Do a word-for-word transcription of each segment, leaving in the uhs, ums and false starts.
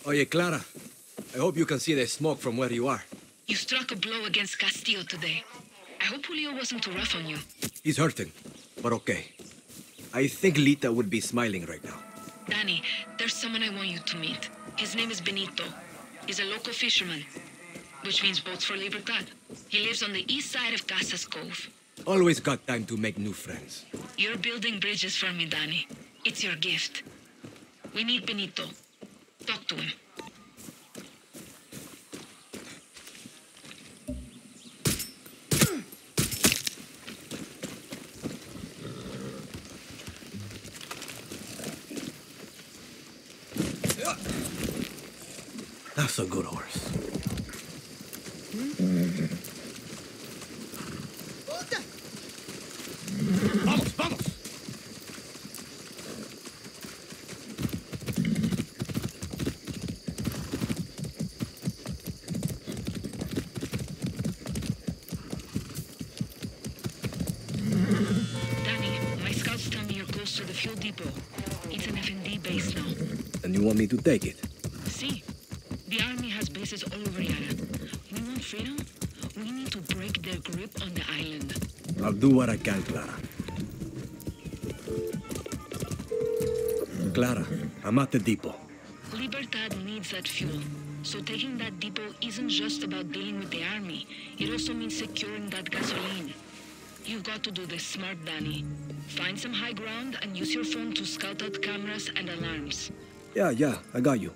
Oye, Clara. I hope you can see the smoke from where you are. You struck a blow against Castillo today. I hope Julio wasn't too rough on you. He's hurting, but okay. I think Lita would be smiling right now. Danny, there's someone I want you to meet. His name is Benito. He's a local fisherman, which means boats for Libertad. He lives on the east side of Casas Cove. Always got time to make new friends. You're building bridges for me, Danny. It's your gift. We need Benito. Talk to him. That's a good horse. Vamos, vamos! Danny, my scouts tell me you're close to the fuel depot. It's an F N D base now. And you want me to take it? See, the army has bases all over Yara. We want freedom. We need to break their grip on the island. I'll do what I can, Clara. Clara, I'm at the depot. Libertad needs that fuel. So taking that depot isn't just about dealing with the army. It also means securing that gasoline. You've got to do this smart, Danny. Find some high ground and use your phone to scout out cameras and alarms. Yeah, yeah, I got you.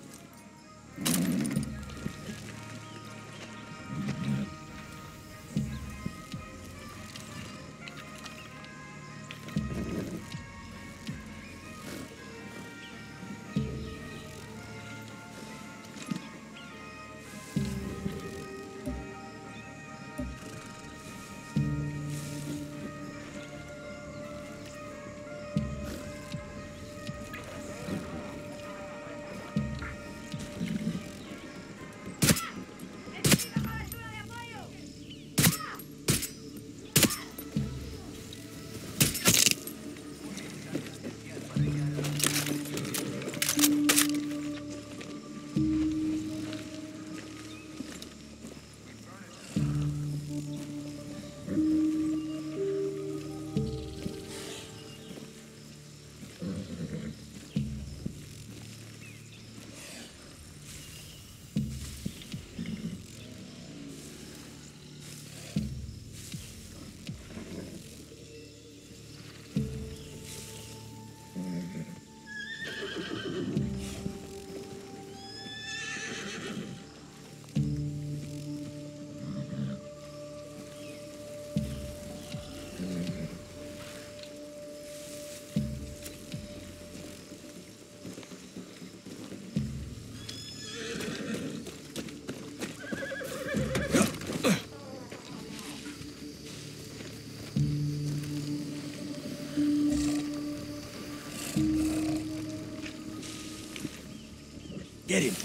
Get him.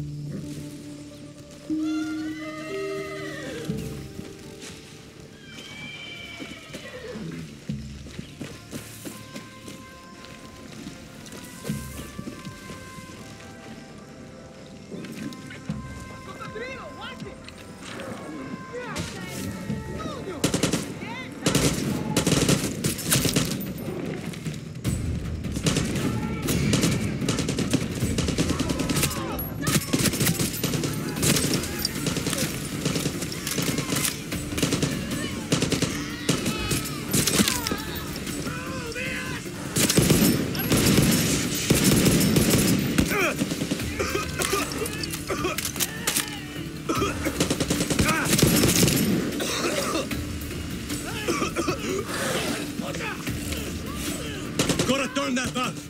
Gotta turn that valve!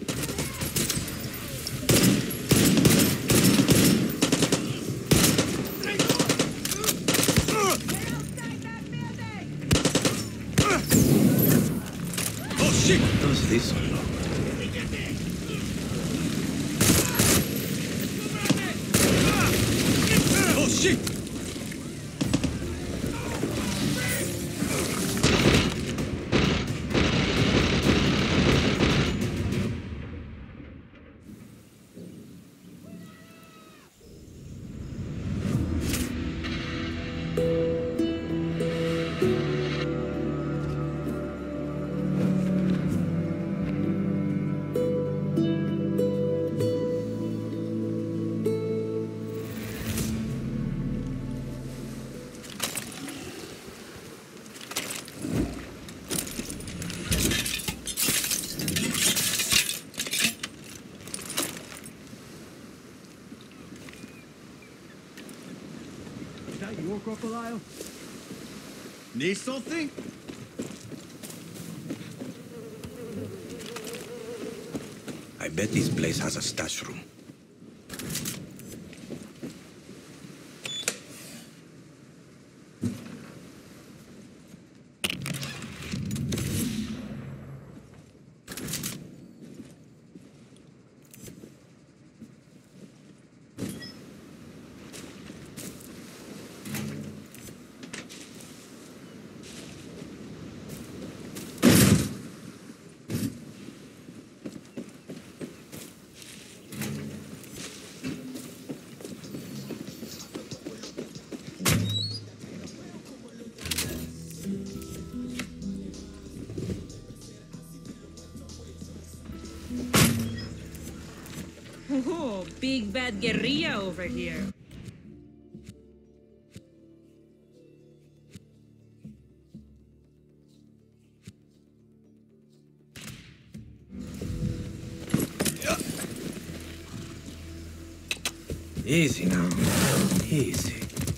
Oh shit! What does this one look? Oh shit! More crocodile? Need something? I bet this place has a stash room. Oh, big bad guerrilla over here. Easy now. Easy.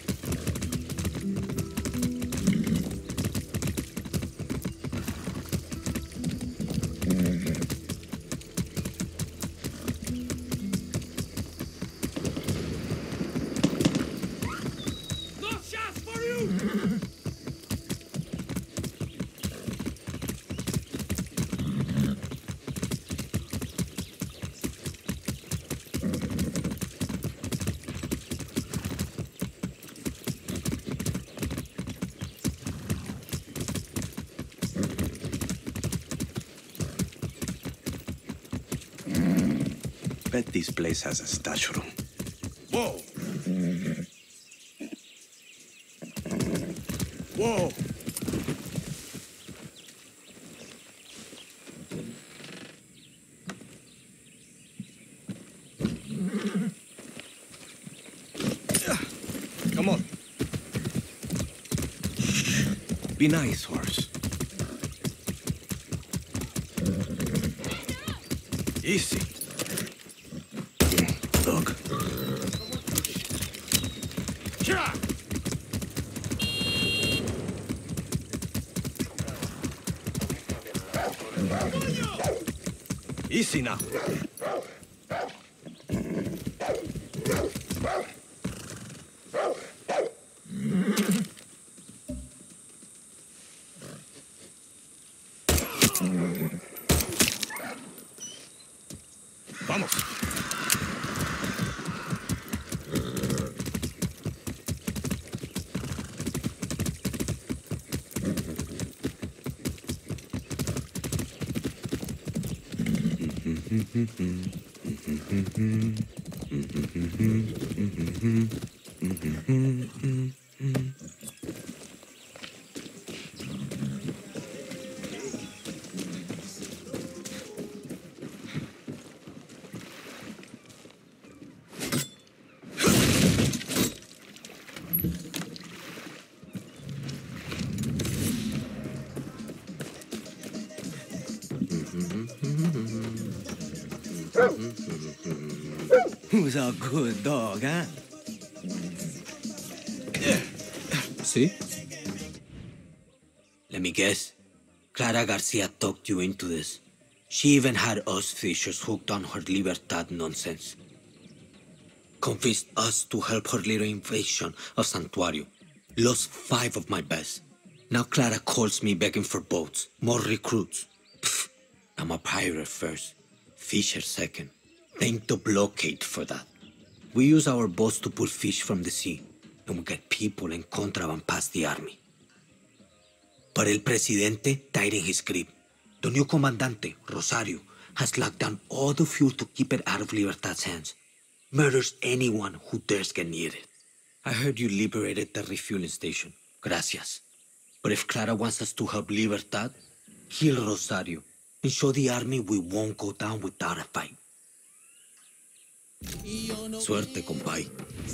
Bet this place has a stash room. Whoa! Whoa! Come on. Be nice, horse. Easy. Look. Easy now. Vamos. Who's a good dog, huh? See? Let me guess. Clara Garcia talked you into this. She even had us fishers hooked on her Libertad nonsense. Convinced us to help her little invasion of Santuario. Lost five of my best. Now Clara calls me begging for boats, more recruits. Pfft, I'm a pirate first, fisher second. Thank the blockade for that. We use our boats to pull fish from the sea, and we get people and contraband past the army. But El Presidente tightened his grip. The new Comandante, Rosario, has locked down all the fuel to keep it out of Libertad's hands. Murders anyone who dares get near it. I heard you liberated the refueling station. Gracias. But if Clara wants us to help Libertad, kill Rosario and show the army we won't go down without a fight. Suerte, compay.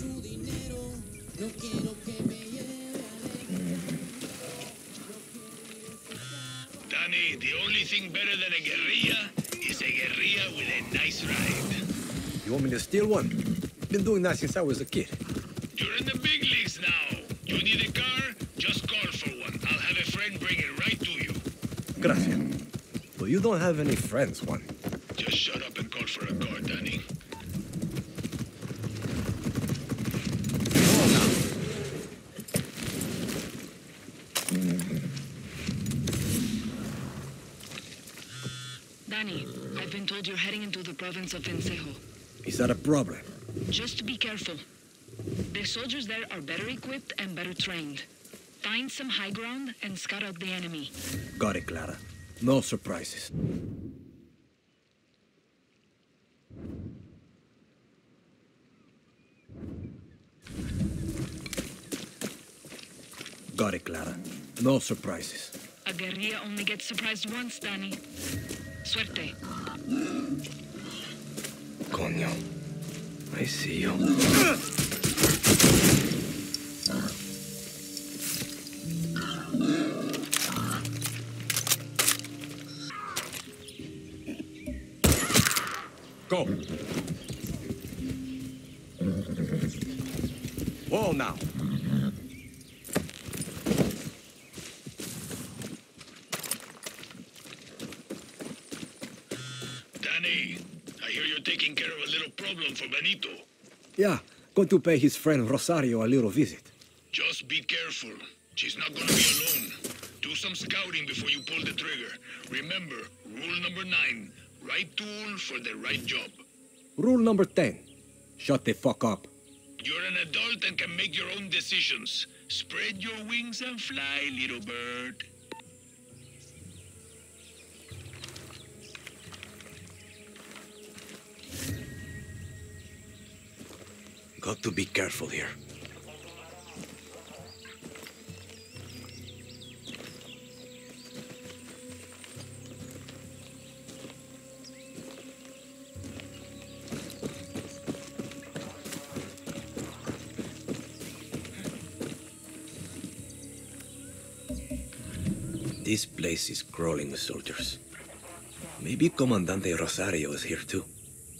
Danny, the only thing better than a guerrilla is a guerrilla with a nice ride. You want me to steal one? Been doing that since I was a kid. You're in the big leagues now. Gracias. But you don't have any friends, Juan. Just shut up and call for a car, Danny. Danny, I've been told you're heading into the province of Vencejo. Is that a problem? Just be careful. The soldiers there are better equipped and better trained. Find some high ground and scout out the enemy. Got it, Clara. No surprises. Got it, Clara. No surprises. A guerrilla only gets surprised once, Danny. Suerte. Coño. I see you. Go. Whoa, now. Danny, I hear you're taking care of a little problem for Benito. Yeah, going to pay his friend Rosario a little visit. Just be careful. She's not gonna be alone. Do some scouting before you pull the trigger. Remember, rule number nine. Right tool for the right job. Rule number ten. Shut the fuck up. You're an adult and can make your own decisions. Spread your wings and fly, little bird. Got to be careful here. This place is crawling with soldiers. Maybe Comandante Rosario is here too.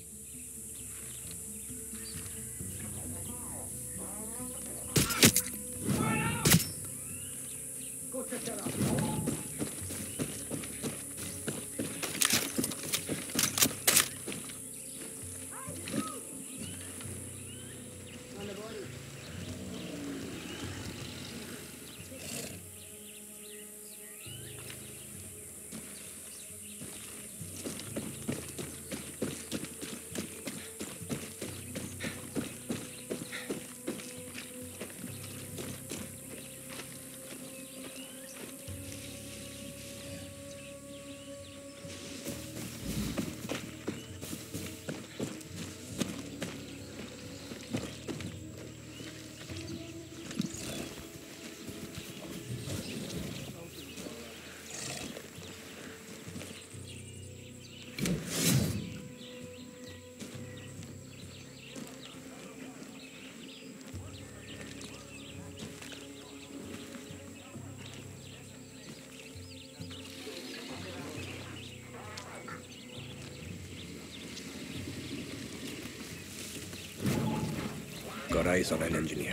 Got eyes on an engineer.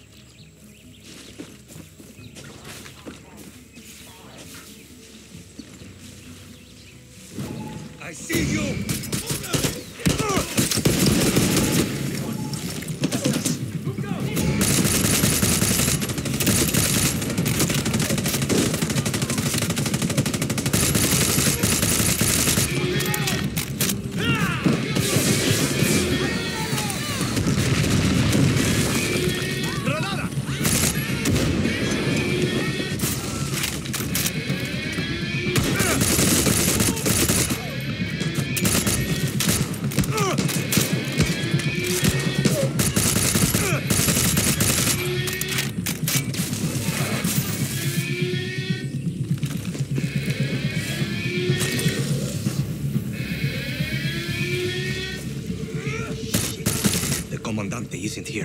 I see you! Comandante isn't here.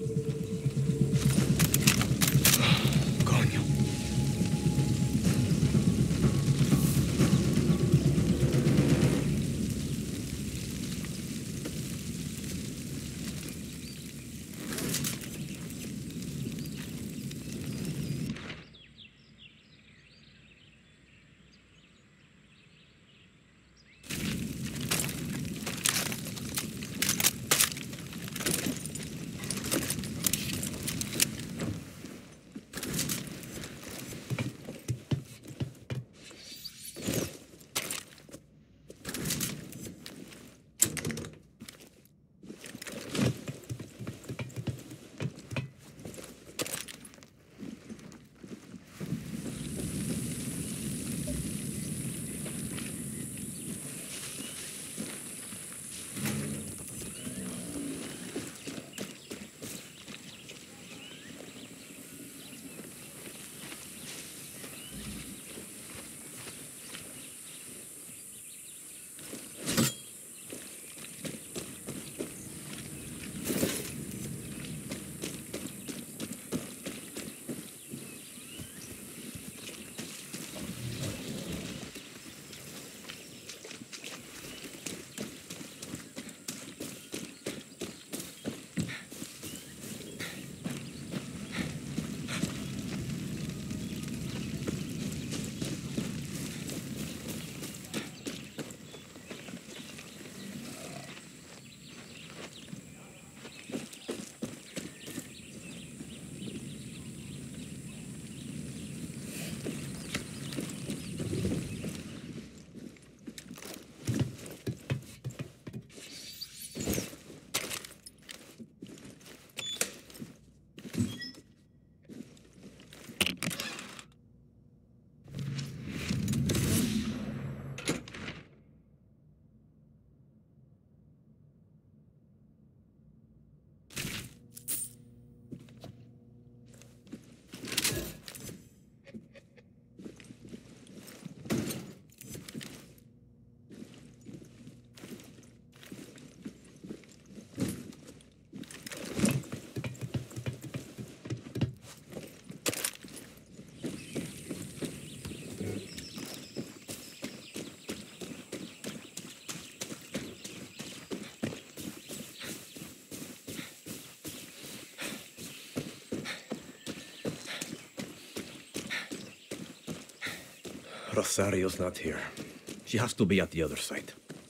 Coño. Rosario's not here. She has to be at the other side.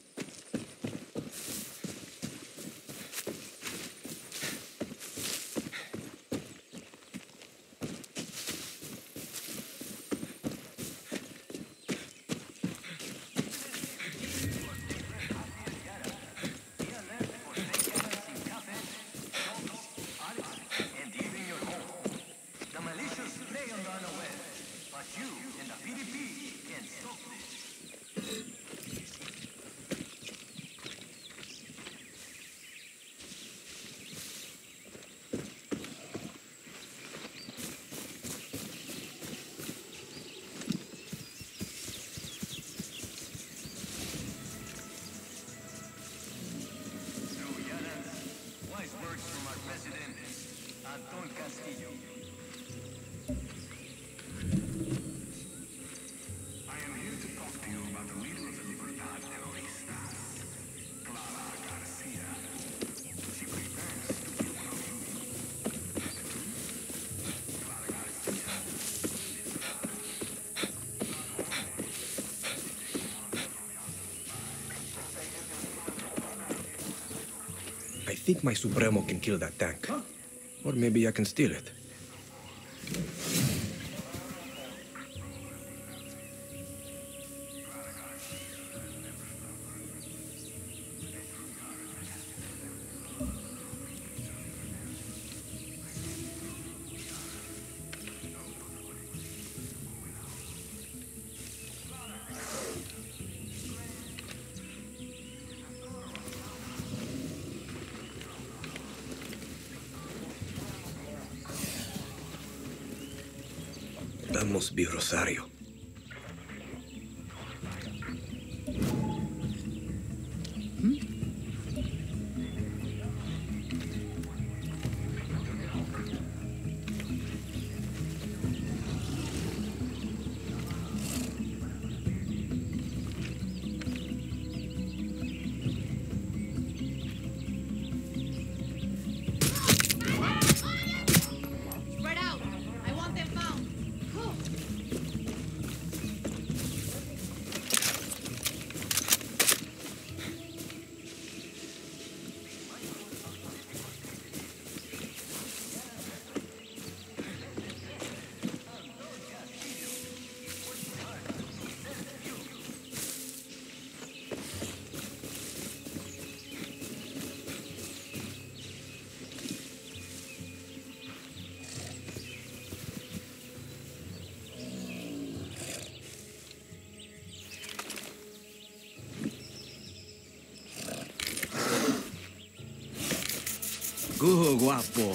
I think my Supremo can kill that tank. Or maybe I can steal it. That must be Rosario. Spread out! I want them found! Go! Go, guapo.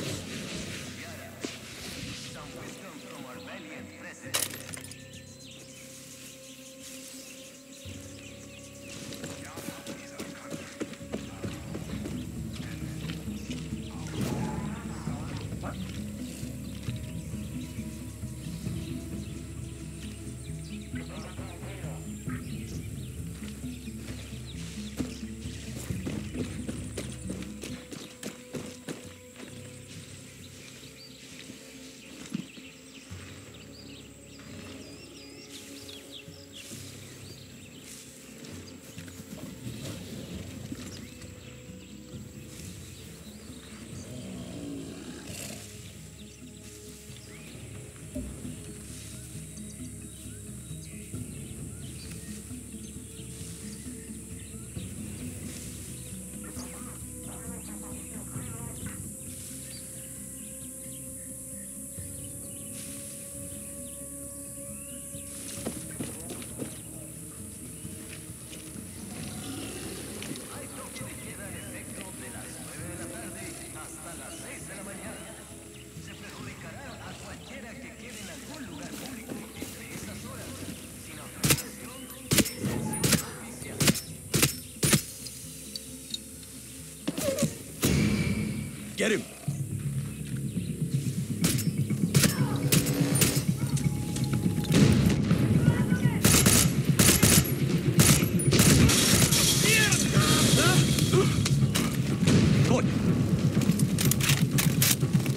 Get him!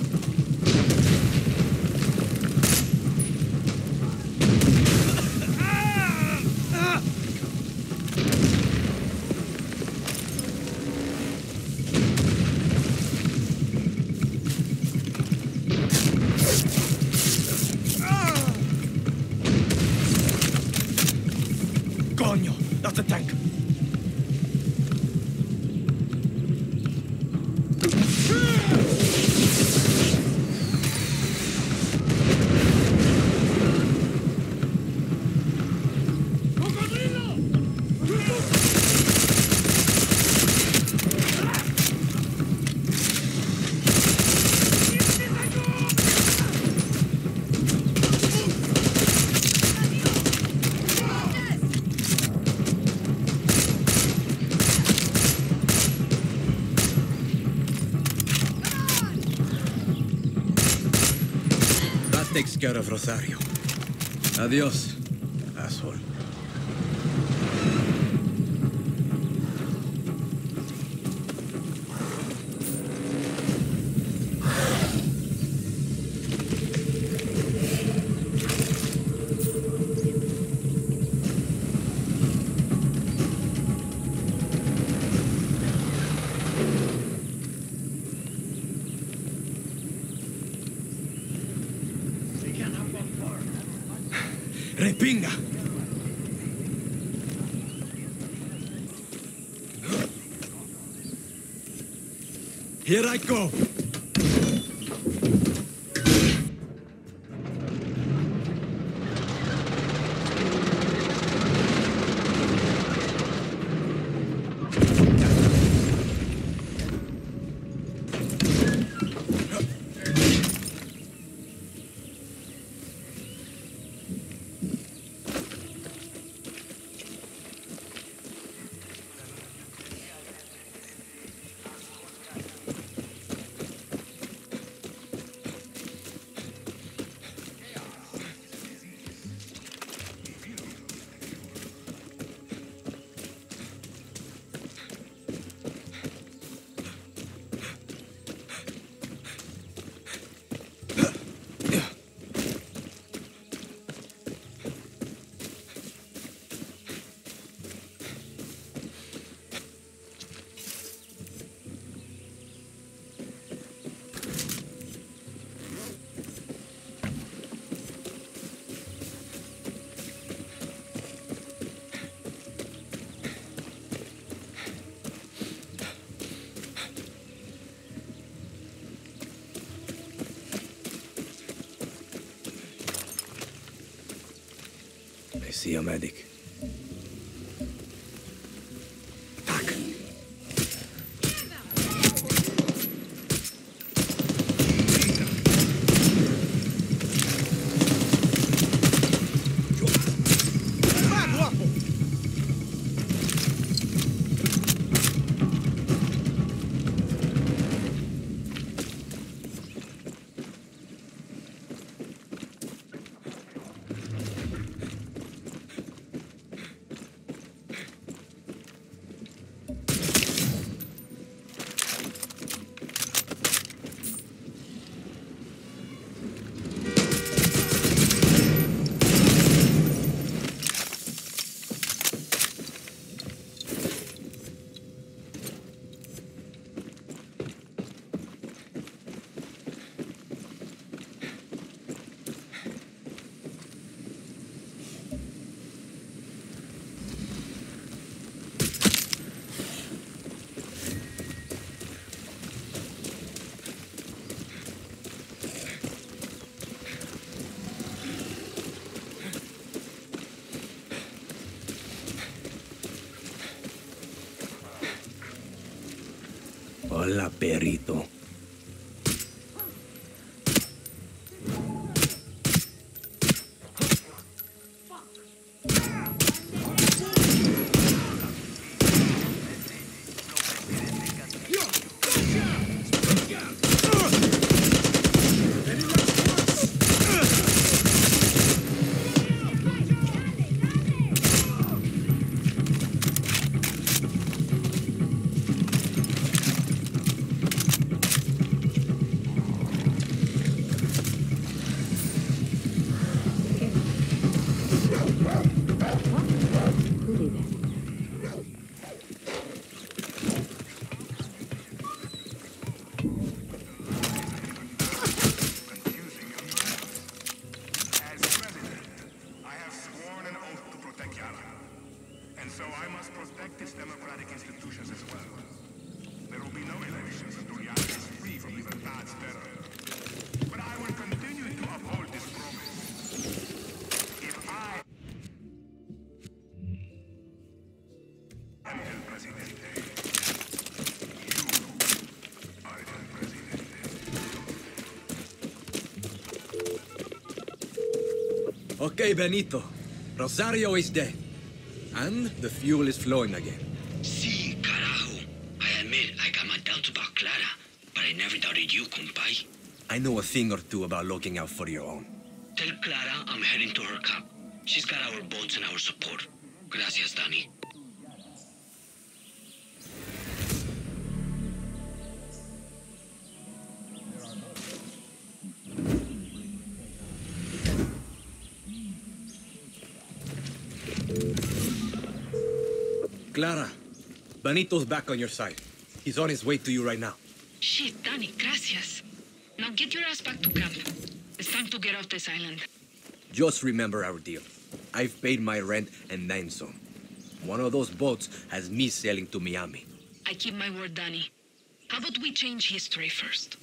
Ah! That's a tank. Takes care of Rosario. Adios, asshole. ¡Repinga! Here I go! I see a medic. Attack! Hola, perrito. I must protect its democratic institutions as well. There will be no elections until the island is free from Libertad's terror. But I will continue to uphold this promise. If I am el presidente, you are el presidente. Okay, Benito. Rosario is dead. And the fuel is flowing again. Sí, carajo. I admit I got my doubts about Clara, but I never doubted you, compay. I know a thing or two about looking out for your own. Tell Clara I'm heading to her camp. She's got our boats and our support. Gracias, Danny. Clara, Benito's back on your side. He's on his way to you right now. Shit, Danny, gracias. Now get your ass back to camp. It's time to get off this island. Just remember our deal. I've paid my rent and then some. One of those boats has me sailing to Miami. I keep my word, Danny. How about we change history first?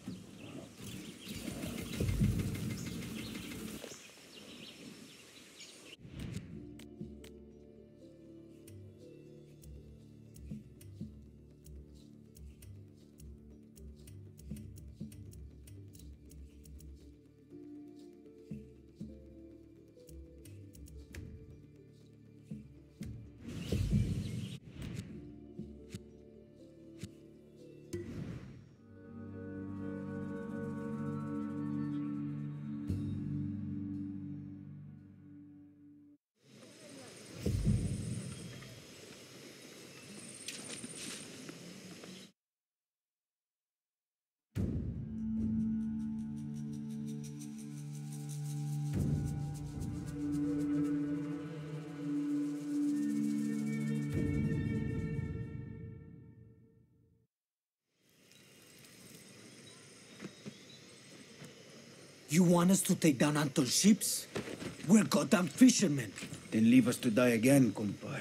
You want us to take down Anton's ships? We're goddamn fishermen. Then leave us to die again, compay.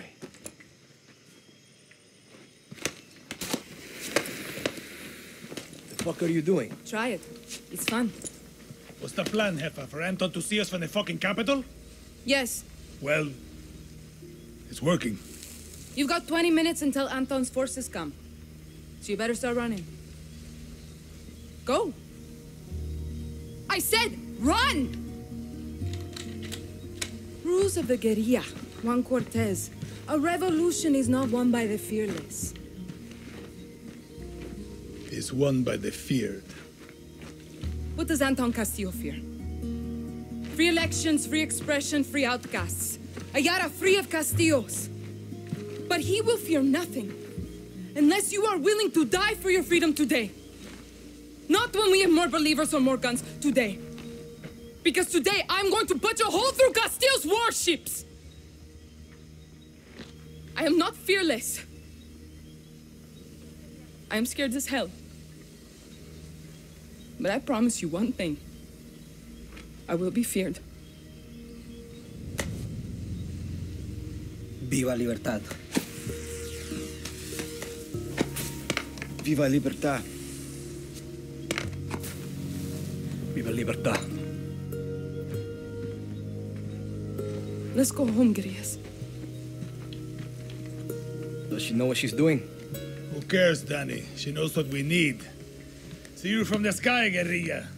The fuck are you doing? Try it. It's fun. What's the plan, Jefa? For Anton to see us from the fucking capital? Yes. Well, it's working. You've got twenty minutes until Anton's forces come. So you better start running. Go. I said run! Rules of the guerrilla, Juan Cortez. A revolution is not won by the fearless. It's won by the feared. What does Anton Castillo fear? Free elections, free expression, free outcasts. Ayala free of Castillos. But he will fear nothing unless you are willing to die for your freedom today. Not when we have more believers or more guns, today. Because today I'm going to put a hole through Castillo's warships! I am not fearless. I am scared as hell. But I promise you one thing. I will be feared. Viva Libertad. Viva Libertad. Viva Libertad. Let's go home, guerrillas. Does she know what she's doing? Who cares, Danny? She knows what we need. See you from the sky, guerrilla.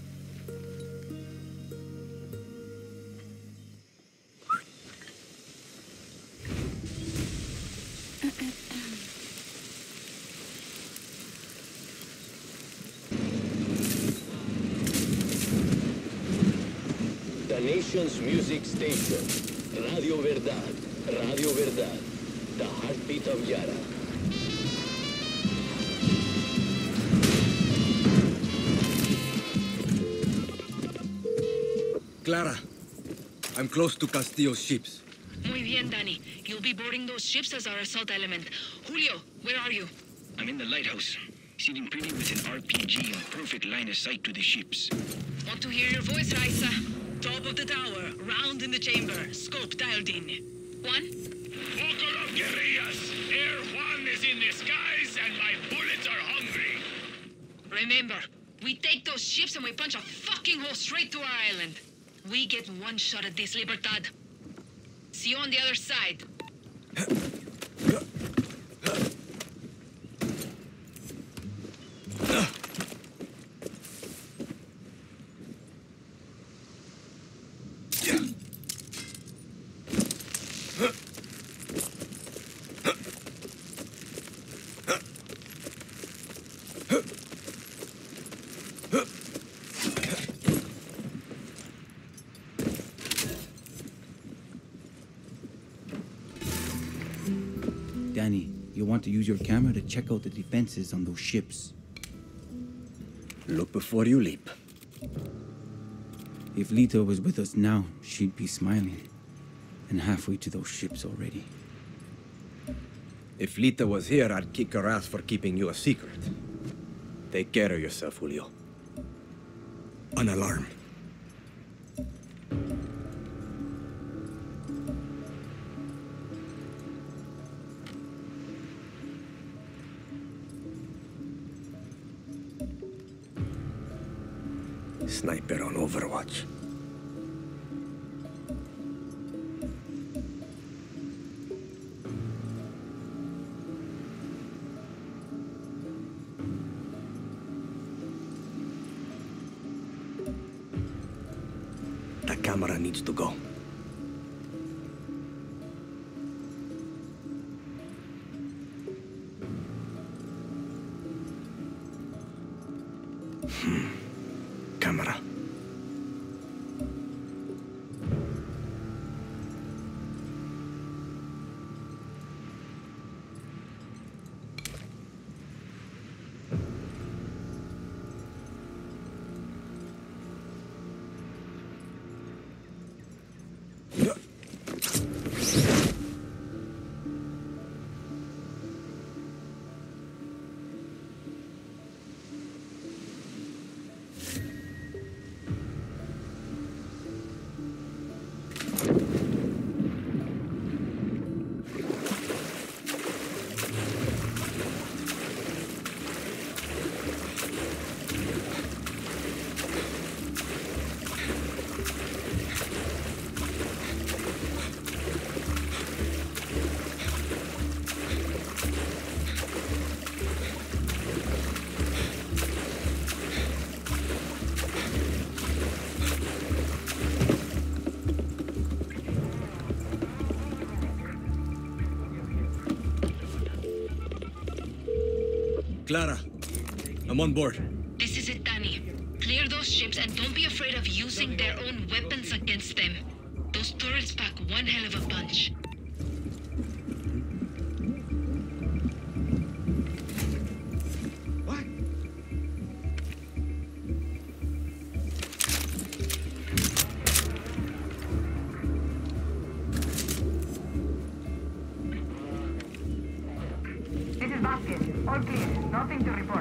The nation's music station, Radio Verdad, Radio Verdad, the heartbeat of Yara. Clara, I'm close to Castillo's ships. Muy bien, Danny. You'll be boarding those ships as our assault element. Julio, where are you? I'm in the lighthouse, sitting pretty with an R P G in perfect line of sight to the ships. Want to hear your voice, Raisa? Top of the tower, round in the chamber, scope dialed in. One, Buckle up, guerrillas! Air Juan is in the skies and my bullets are hungry! Remember, we take those ships and we punch a fucking hole straight to our island. We get one shot at this, Libertad. See you on the other side. Danny, you want to use your camera to check out the defenses on those ships. Look before you leap. If Lita was with us now, she'd be smiling. And halfway to those ships already. If Lita was here, I'd kick her ass for keeping you a secret. Take care of yourself, Julio. An alarm. Sniper on Overwatch. The camera needs to go. Hmm. Camera. Clara, I'm on board. This is it, Danny. Clear those ships and don't be afraid of using their own weapons against them. Those turrets pack one hell of a punch. What? This is Vasquez. All clear. Nothing to report.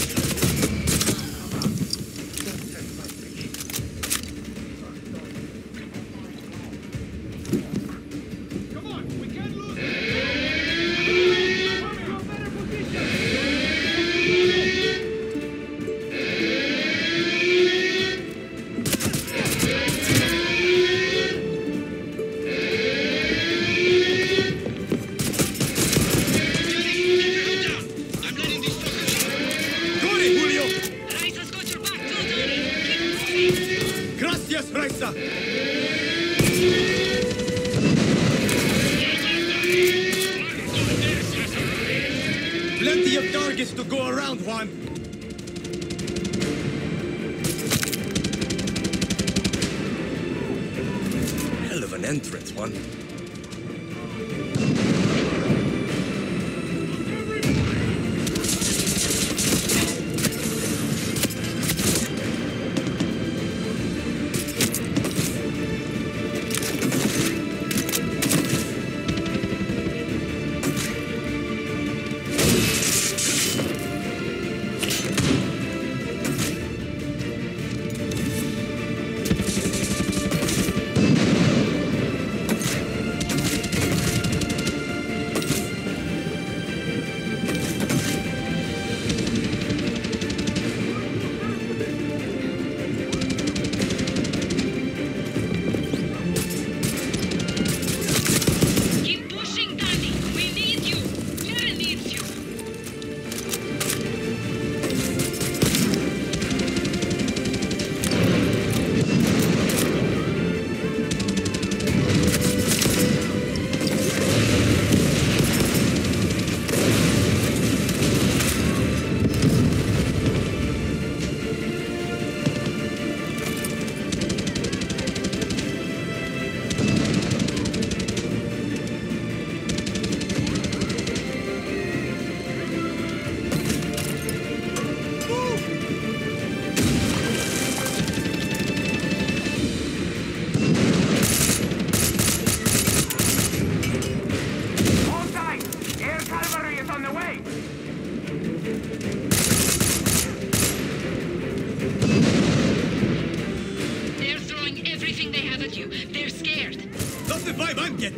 Plenty of targets to go around, Juan. Hell of an entrance, Juan.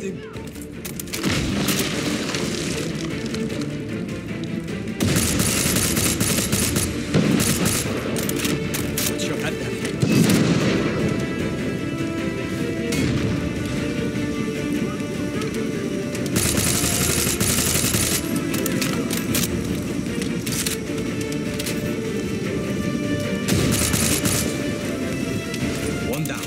something. What's your head, Danny? One down.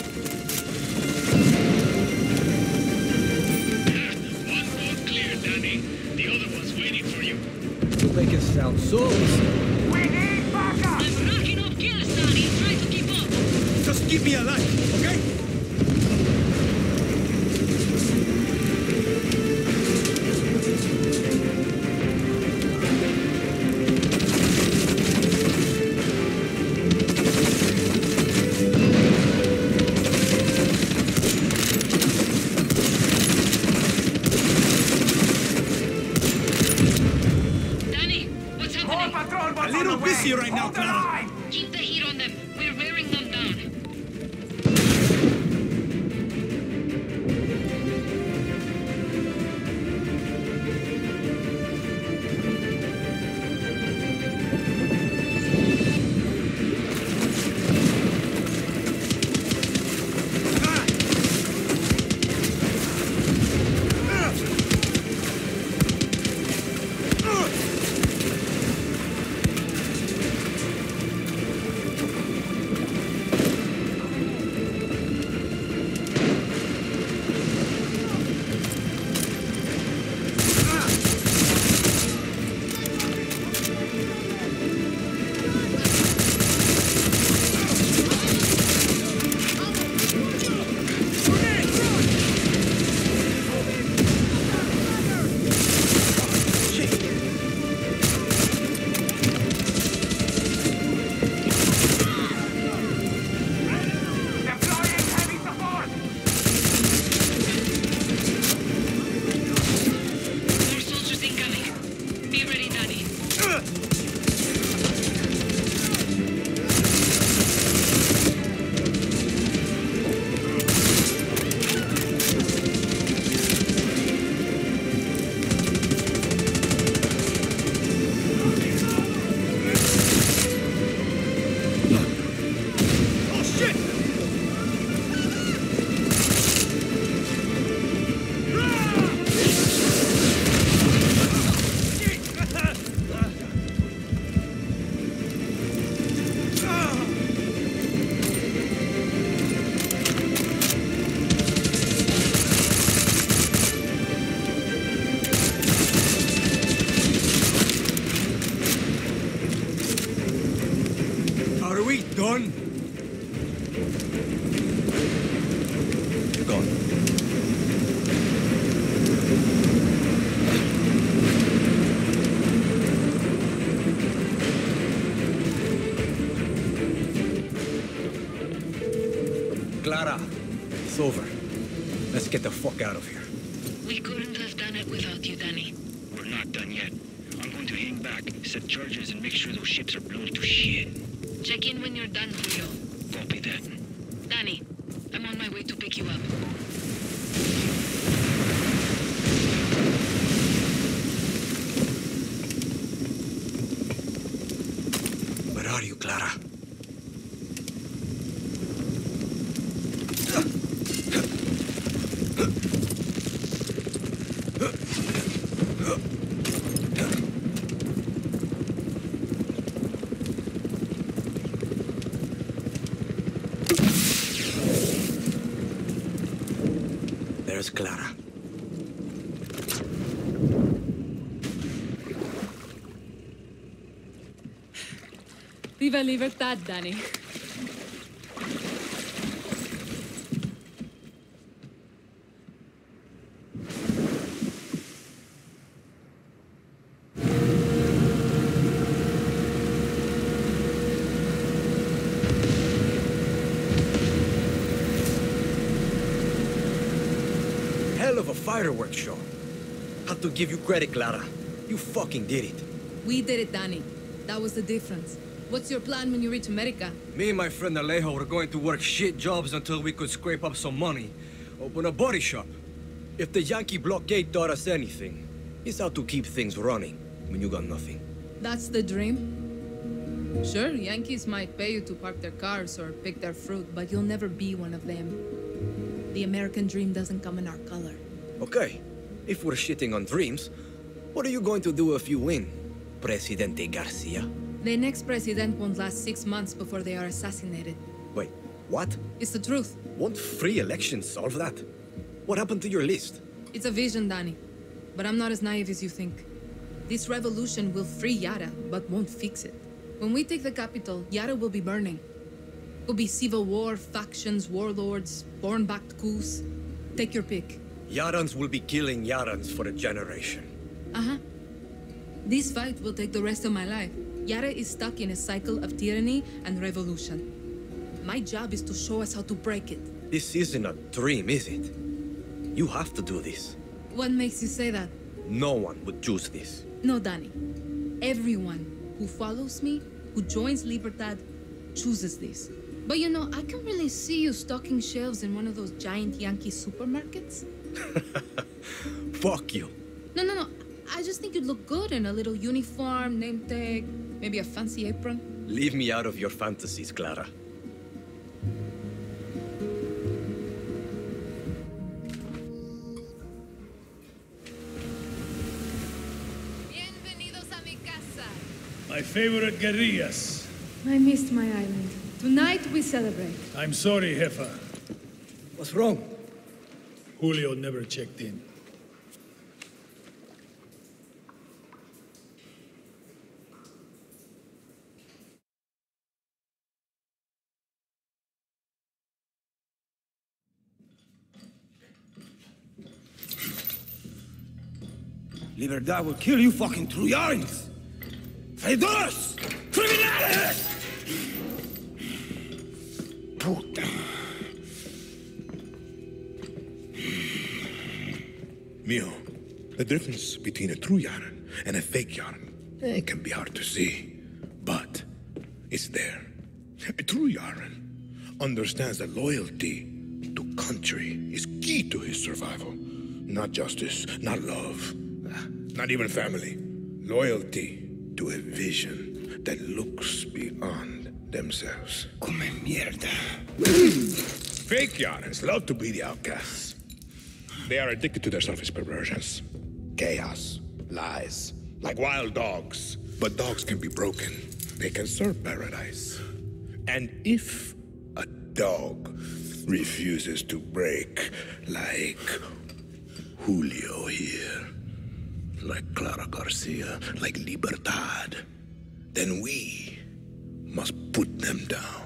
One boat clear, Danny. The other one's waiting for you. You make it sound so easy. I'm racking up kills, Danny. Try to keep up. Just keep me alive, okay? Danny, what's happening? A little busy right now, Clara. Keep the heat on them. We're wearing them down. More soldiers incoming. Be ready, Danny. Oh, shit! Are we done? Gone. Clara, it's over. Let's get the fuck out of here. We couldn't have done it without you, Danny. We're not done yet. I'm going to hang back, set charges, and make sure those ships are blown to shit. Check in when you're done, Julio. Copy that. Danny, I'm on my way to pick you up. Where are you, Clara? There's Clara. Viva Libertad, Danny. Hell of a fireworks show. Have to give you credit, Clara. You fucking did it. We did it, Danny. That was the difference. What's your plan when you reach America? Me and my friend Alejo were going to work shit jobs until we could scrape up some money. Open a body shop. If the Yankee blockade taught us anything, it's how to keep things running when you got nothing. That's the dream? Sure, Yankees might pay you to park their cars or pick their fruit, but you'll never be one of them. The American dream doesn't come in our color. Okay, if we're shitting on dreams, what are you going to do if you win, Presidente Garcia? The next president won't last six months before they are assassinated. Wait, what? It's the truth. Won't free elections solve that? What happened to your list? It's a vision, Danny. But I'm not as naive as you think. This revolution will free Yara, but won't fix it. When we take the capital, Yara will be burning. Will be civil war, factions, warlords, born-backed coups. Take your pick. Yarans will be killing Yarans for a generation. Uh-huh. This fight will take the rest of my life. Yara is stuck in a cycle of tyranny and revolution. My job is to show us how to break it. This isn't a dream, is it? You have to do this. What makes you say that? No one would choose this. No, Danny. Everyone who follows me, who joins Libertad, chooses this. But you know, I can really see you stocking shelves in one of those giant Yankee supermarkets. Fuck you. No, no, no. I just think you'd look good in a little uniform, name tag, maybe a fancy apron. Leave me out of your fantasies, Clara. My favorite guerrillas. I missed my island. Tonight we celebrate. I'm sorry, Jefa. What's wrong? Julio never checked in. Libertad will kill you fucking Trujans! Traidores! Criminales! Puta. Mio, the difference between a true Yaran and a fake Yaran, it can be hard to see, but it's there. A true Yaran understands that loyalty to country is key to his survival. Not justice, not love, not even family. Loyalty to a vision that looks beyond themselves. Come mierda. Fake Yarans love to be the outcasts. They are addicted to their selfish perversions. Chaos, lies, like wild dogs. But dogs can be broken. They can serve paradise. And if a dog refuses to break, like Julio here, like Clara Garcia, like Libertad, then we must put them down.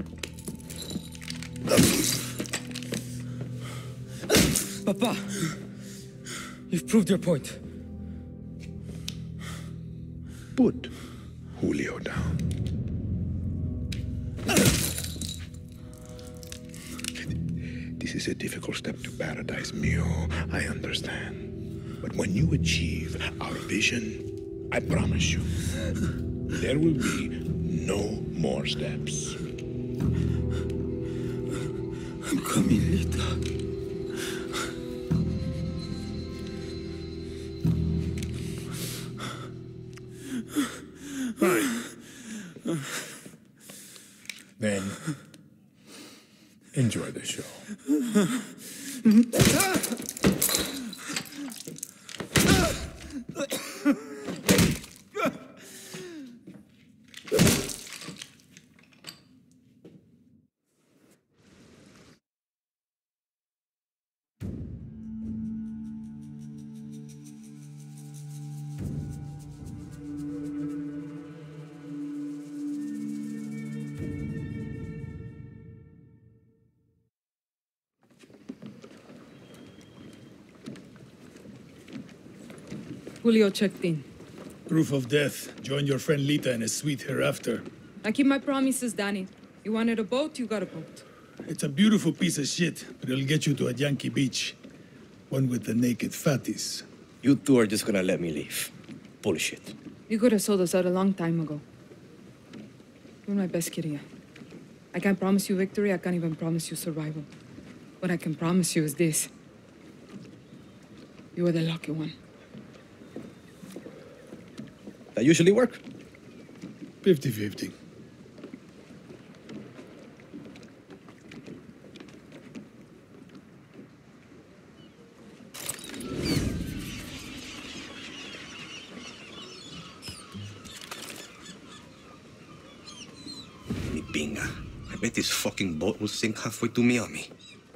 Papa, you've proved your point. Put Julio down. This is a difficult step to paradise, Mio. I understand. But when you achieve our vision, I promise you, there will be no more steps. I'm coming, Lita. Fine. Then, enjoy the show. Julio checked in. Proof of death. Join your friend Lita in a suite hereafter. I keep my promises, Danny. You wanted a boat, you got a boat. It's a beautiful piece of shit, but it'll get you to a Yankee beach. One with the naked fatties. You two are just gonna let me leave. Bullshit. You could have sold us out a long time ago. You're my best, Kiria. I can't promise you victory, I can't even promise you survival. What I can promise you is this. You are the lucky one. That usually work? fifty fifty. Mi pinga. I bet this fucking boat will sink halfway to Miami.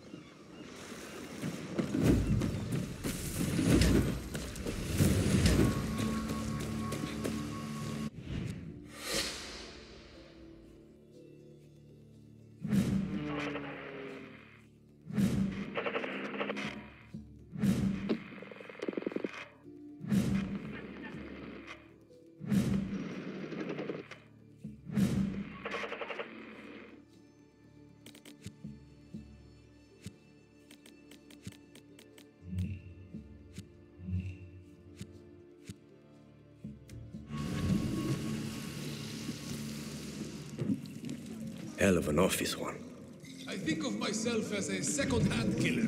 Hell of an office one. I think of myself as a second-hand killer.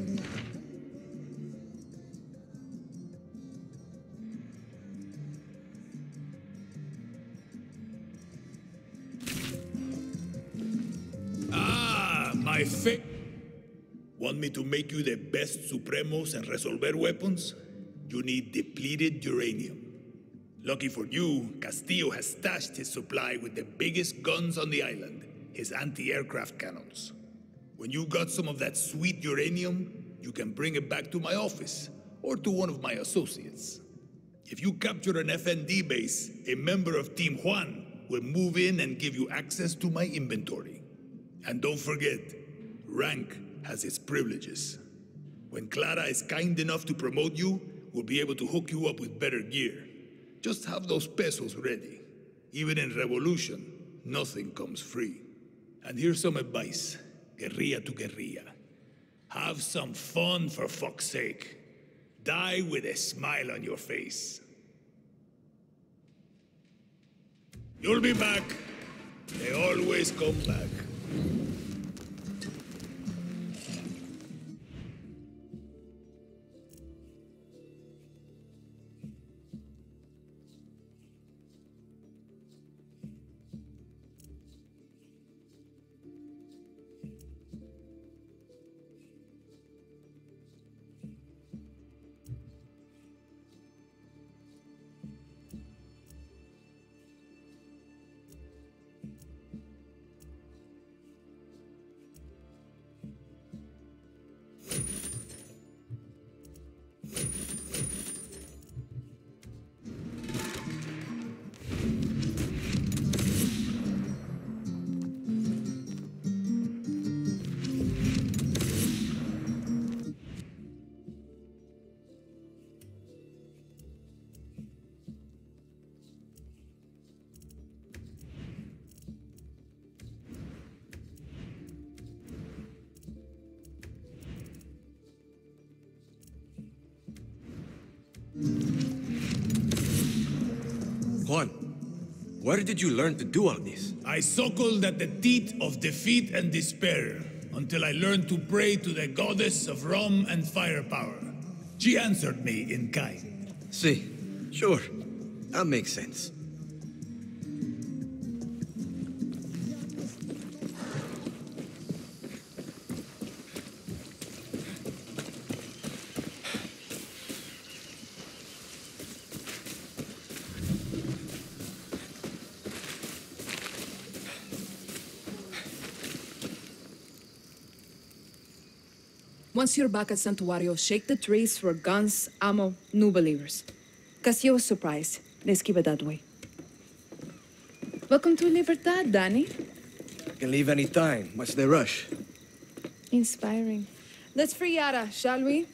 Ah, my fa- Want me to make you the best Supremos and Resolver weapons? You need depleted uranium. Lucky for you, Castillo has stashed his supply with the biggest guns on the island, his anti-aircraft cannons. When you got some of that sweet uranium, you can bring it back to my office, or to one of my associates. If you capture an F N D base, a member of Team Juan will move in and give you access to my inventory. And don't forget, rank has its privileges. When Clara is kind enough to promote you, we'll be able to hook you up with better gear. Just have those pesos ready. Even in Revolution, nothing comes free. And here's some advice, guerrilla to guerrilla. Have some fun, for fuck's sake. Die with a smile on your face. You'll be back. They always come back. Juan, where did you learn to do all this? I suckled at the teat of defeat and despair until I learned to pray to the goddess of rum and firepower. She answered me in kind. See, sure. That makes sense. Once you're back at Santuario, shake the trees for guns, ammo, new believers. Castillo was surprised. Let's keep it that way. Welcome to Libertad, Danny. I can leave any time. What's the rush? Inspiring. Let's free Yara, shall we?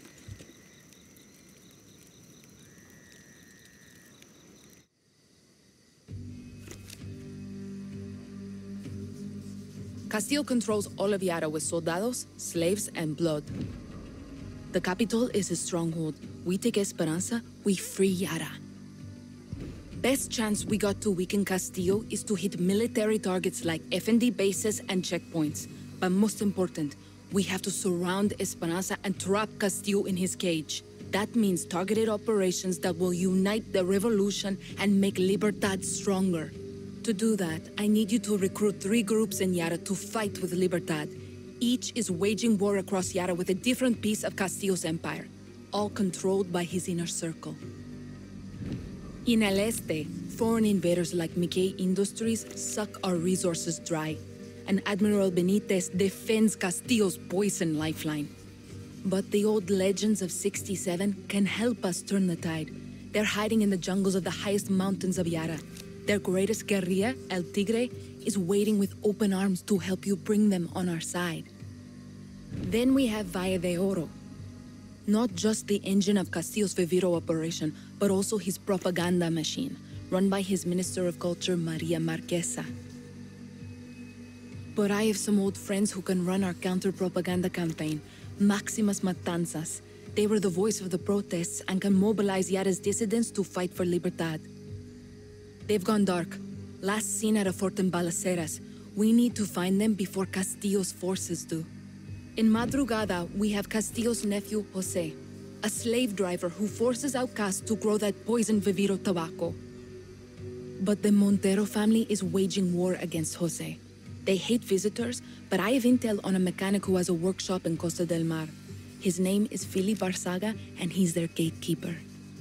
Castillo controls all of Yara with soldados, slaves, and blood. The capital is a stronghold. We take Esperanza, we free Yara. Best chance we got to weaken Castillo is to hit military targets like F N D bases and checkpoints. But most important, we have to surround Esperanza and trap Castillo in his cage. That means targeted operations that will unite the revolution and make Libertad stronger. To do that, I need you to recruit three groups in Yara to fight with Libertad. Each is waging war across Yara with a different piece of Castillo's empire, all controlled by his inner circle. In El Este, foreign invaders like Mickey Industries suck our resources dry, and Admiral Benitez defends Castillo's poison lifeline. But the old legends of sixty-seven can help us turn the tide. They're hiding in the jungles of the highest mountains of Yara. Their greatest guerrilla, El Tigre, is waiting with open arms to help you bring them on our side. Then we have Valle de Oro. Not just the engine of Castillo's Viviro operation, but also his propaganda machine, run by his Minister of Culture, Maria Marquesa. But I have some old friends who can run our counter-propaganda campaign, Maximas Matanzas. They were the voice of the protests and can mobilize Yara's dissidents to fight for Libertad. They've gone dark. Last seen at a fort in Balaceras. We need to find them before Castillo's forces do. In Madrugada, we have Castillo's nephew, Jose, a slave driver who forces outcasts to grow that poison Viviro tobacco. But the Montero family is waging war against Jose. They hate visitors, but I have intel on a mechanic who has a workshop in Costa del Mar. His name is Philip Barzaga, and he's their gatekeeper.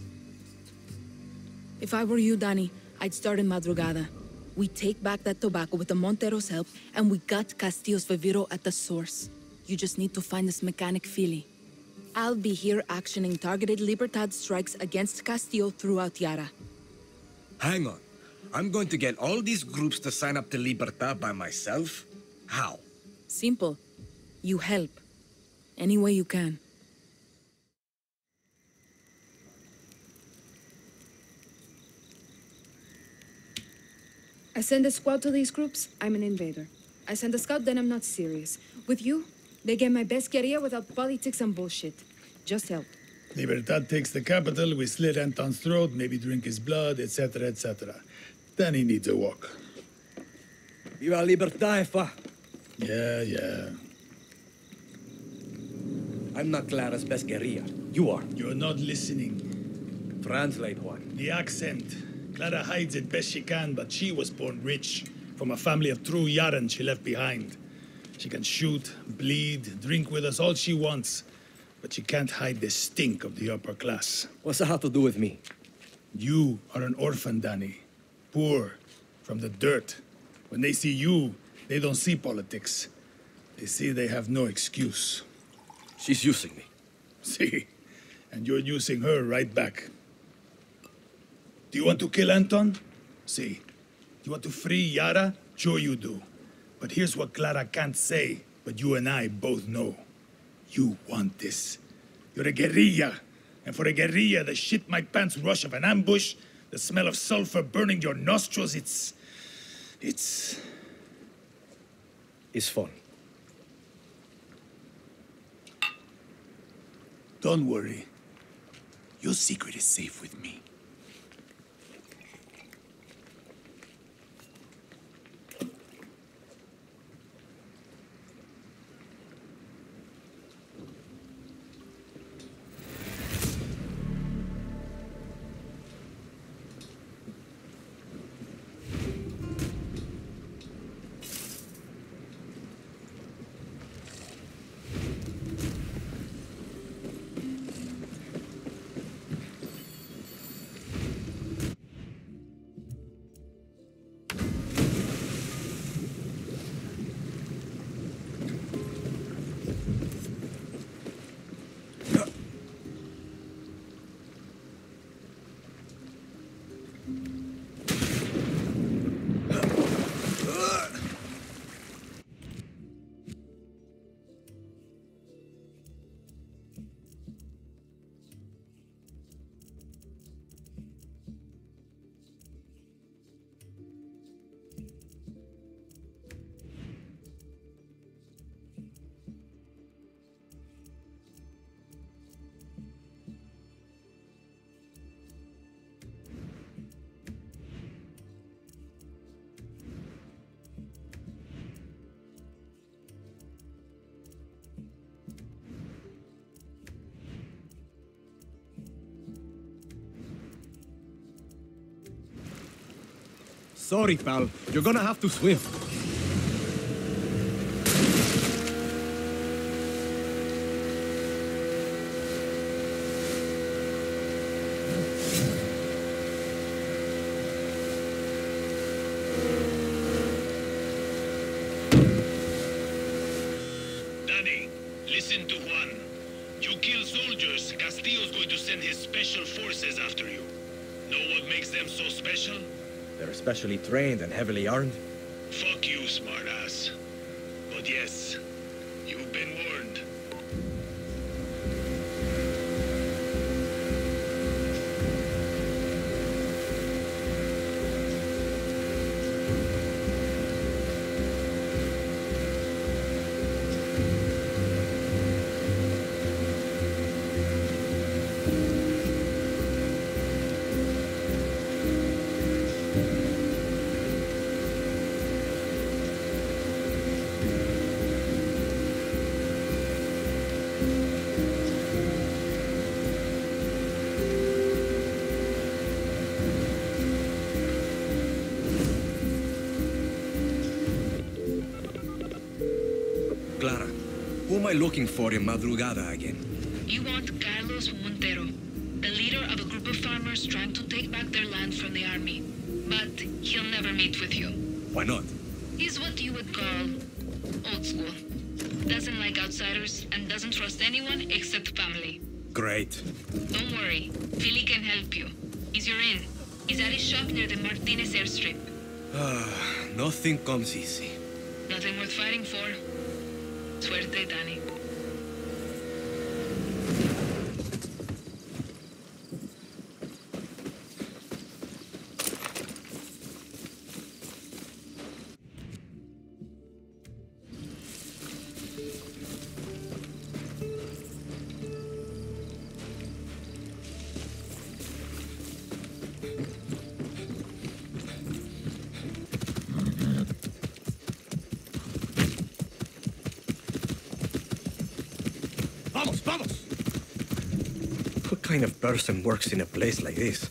If I were you, Danny, I'd start in Madrugada. We take back that tobacco with the Montero's help, and we got Castillo's Viviro at the source. You just need to find this mechanic Philly. I'll be here actioning targeted Libertad strikes against Castillo throughout Yara. Hang on. I'm going to get all these groups to sign up to Libertad by myself? How? Simple. You help. Any way you can. I send a squad to these groups, I'm an invader. I send a scout, then I'm not serious. With you, they get my best guerrilla without politics and bullshit. Just help. Libertad takes the capital, we slit Anton's throat, maybe drink his blood, et cetera, et cetera. Then he needs a walk. Viva Libertad, fa! Yeah, yeah. I'm not Clara's best guerrilla. You are. You're not listening. Translate, Juan. The accent. Clara hides it best she can, but she was born rich. From a family of true Yaran she left behind. She can shoot, bleed, drink with us all she wants. But she can't hide the stink of the upper class. What's that have to do with me? You are an orphan, Danny. Poor, from the dirt. When they see you, they don't see politics. They see they have no excuse. She's using me. See? And you're using her right back. Do you want to kill Anton? See. Do you want to free Yara? Sure you do. But here's what Clara can't say, but you and I both know. You want this. You're a guerrilla. And for a guerrilla, the shit my pants rush of an ambush, the smell of sulfur burning your nostrils, it's... It's... It's fun. Don't worry. Your secret is safe with me. Sorry, pal. You're gonna have to swim. Danny, listen to Juan. You kill soldiers, Castillo's going to send his special forces after you. Know what makes them so special? They're specially trained and heavily armed. Fuck you, smartass. But yes, you've been warned. Clara, who am I looking for in Madrugada again? You want Carlos Montero, the leader of a group of farmers trying to take back their land from the army. But he'll never meet with you. Why not? He's what you would call old school. Doesn't like outsiders and doesn't trust anyone except family. Great. Don't worry, Philly can help you. He's your in. He's at his shop near the Martinez airstrip. Ah, nothing comes easy. Nothing worth fighting for. Suerte, Danny. Vamos, vamos! What kind of person works in a place like this?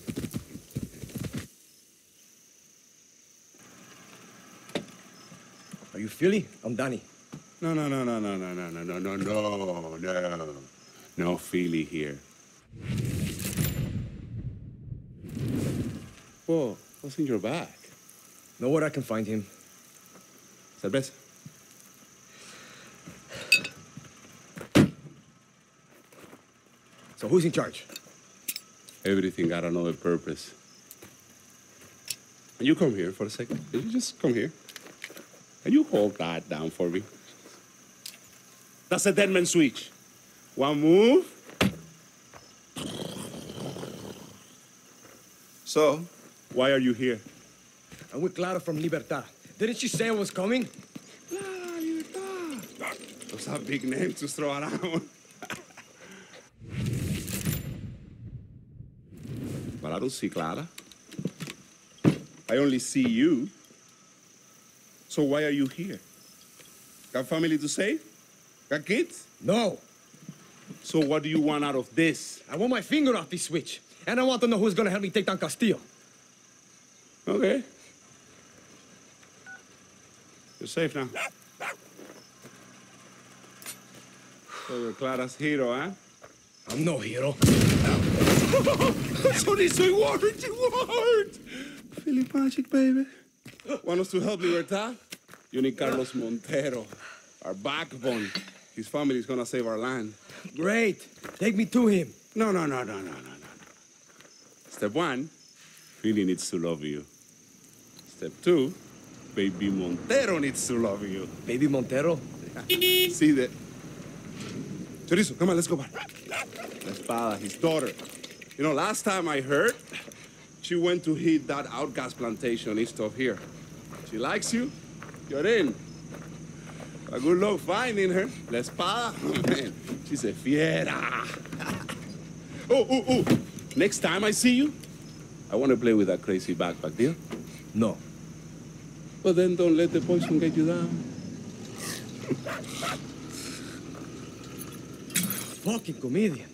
Are you Philly? I'm Danny. No, no, no, no, no, no, no, no, no, no, no, no. No Philly here. Whoa, what's in your bag? Know where I can find him. Cerveza. So who's in charge? Everything got another purpose. And you come here for a second. Can you just come here? Can you hold that down for me? That's a dead man switch. One move. So, why are you here? I'm with Clara from Libertad. Didn't she say I was coming? Clara, Libertad. Those are big names to throw around. But I don't see Clara. I only see you. So why are you here? Got family to save? Got kids? No. So what do you want out of this? I want my finger off this switch. And I want to know who's gonna help me take down Castillo. Okay. You're safe now. So you're Clara's hero, huh? I'm no hero. So this is word, word! Philly Magic, baby. Want us to help Libertad? You need Carlos Montero, our backbone. His family is gonna save our land. Great. Take me to him. No, no, no, no, no, no, no. Step one, Philly needs to love you. Step two, Baby Montero needs to love you. Baby Montero? See that? Chorizo, come on, let's go back. La Espada, his daughter. You know, last time I heard, she went to hit that outcast plantation east of here. She likes you, you're in. A good luck finding her. La Espada, oh, man, she's a fiera. Oh, oh, oh. Next time I see you, I want to play with that crazy backpack, deal? No. Well, then don't let the poison get you down. Fucking comedian.